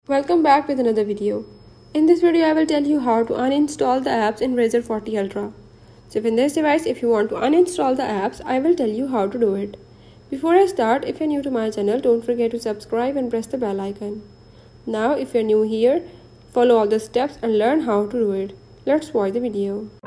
Welcome back with another video. In this video, I will tell you how to uninstall the apps in Razr 40 Ultra. So in this device, if you want to uninstall the apps, I will tell you how to do it. Before I start, if you're new to my channel, don't forget to subscribe and press the bell icon. Now, if you're new here, follow all the steps and learn how to do it. Let's watch the video.